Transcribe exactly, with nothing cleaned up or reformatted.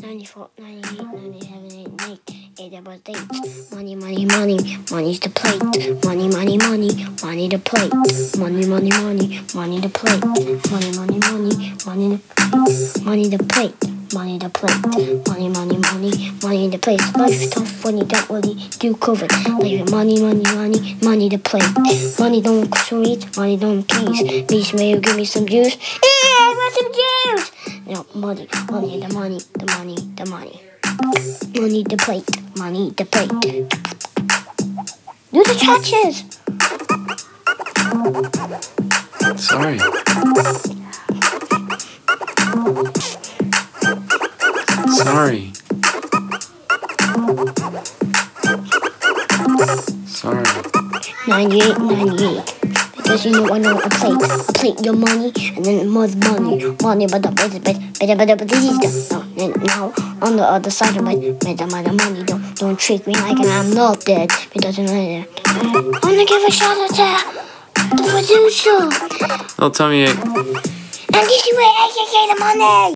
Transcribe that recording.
ninety-four, ninety-eight, ninety-seven, eighty-eight, eight double eight. Money, money, money, money's the plate. Money, money, money, money the plate. Money, money, money, money the plate. Money, money, money, money the plate. Money the plate. Money the plate. Money, money, money, money the plate. Life's tough when you don't really do COVID. Like money, money, money, money the plate. Money don't sweet, money don't peace. Please may you give me some juice? Yeah, I want some juice. No, money, money, the money, the money, the money. Money the plate, money the plate. Do the catches. Sorry. Sorry. Sorry. ninety-eight, ninety-eight. Because you know I know a plate. A plate your money and then more money. Money but the better better better better better. No, now on the other side of my better my money. Don't don't treat me like I'm not dead. It doesn't matter. I wanna give a shout out to the producer. Well, tell me. And this is where I can get the money.